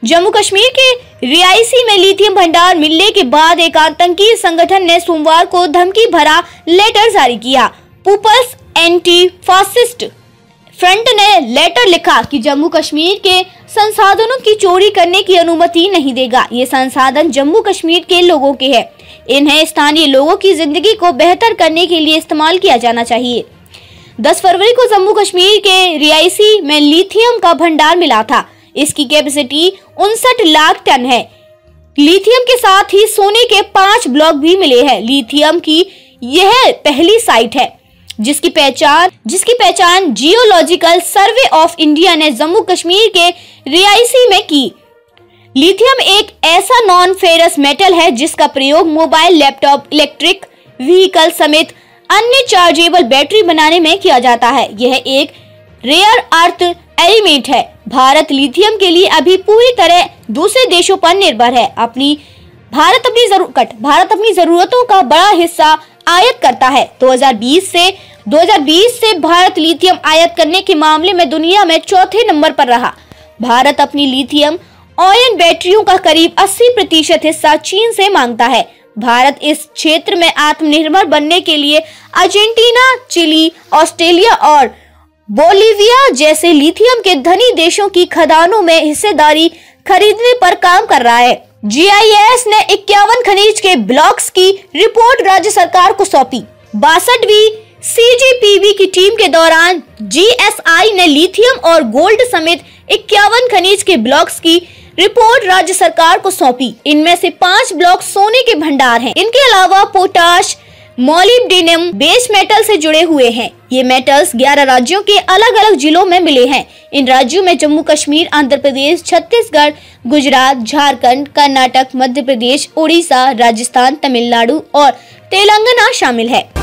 जम्मू कश्मीर के रियासी में लिथियम भंडार मिलने के बाद एक आतंकी संगठन ने सोमवार को धमकी भरा लेटर जारी किया। पीपल्स एंटी फासिस्ट फ्रंट ने लेटर लिखा कि जम्मू कश्मीर के संसाधनों की चोरी करने की अनुमति नहीं देगा। ये संसाधन जम्मू कश्मीर के लोगों के हैं। इन्हें स्थानीय लोगों की जिंदगी को बेहतर करने के लिए इस्तेमाल किया जाना चाहिए। 10 फरवरी को जम्मू कश्मीर के रियासी में लिथियम का भंडार मिला था। इसकी कैपेसिटी 59 लाख टन है। लिथियम के साथ ही सोने के 5 ब्लॉक भी मिले हैं। लिथियम की यह पहली साइट है जिसकी पहचान जियोलॉजिकल सर्वे ऑफ इंडिया ने जम्मू कश्मीर के रियासी में की। लिथियम एक ऐसा नॉन फेरस मेटल है जिसका प्रयोग मोबाइल, लैपटॉप, इलेक्ट्रिक व्हीकल समेत अन्य चार्जेबल बैटरी बनाने में किया जाता है। यह एक रेयर अर्थ एलिमेंट है। भारत लिथियम के लिए अभी पूरी तरह दूसरे देशों पर निर्भर है। भारत अपनी जरूरतों का बड़ा हिस्सा आयात करता है। 2020 से भारत लिथियम आयात करने के मामले में दुनिया में चौथे नंबर पर रहा। भारत अपनी लिथियम आयन बैटरियों का करीब 80% हिस्सा चीन से मांगता है। भारत इस क्षेत्र में आत्मनिर्भर बनने के लिए अर्जेंटीना, चिली, ऑस्ट्रेलिया और बोलिविया जैसे लिथियम के धनी देशों की खदानों में हिस्सेदारी खरीदने पर काम कर रहा है। GIS ने 51 खनिज के ब्लॉक्स की रिपोर्ट राज्य सरकार को सौंपी। 62वीं CGPB की टीम के दौरान GSI ने लिथियम और गोल्ड समेत 51 खनिज के ब्लॉक्स की रिपोर्ट राज्य सरकार को सौंपी। इनमें से 5 ब्लॉक सोने के भंडार हैं। इनके अलावा पोटाश, मोलिब्डेनम बेस मेटल से जुड़े हुए हैं। ये मेटल्स 11 राज्यों के अलग अलग जिलों में मिले हैं। इन राज्यों में जम्मू कश्मीर, आंध्र प्रदेश, छत्तीसगढ़, गुजरात, झारखंड, कर्नाटक, मध्य प्रदेश, उड़ीसा, राजस्थान, तमिलनाडु और तेलंगाना शामिल है।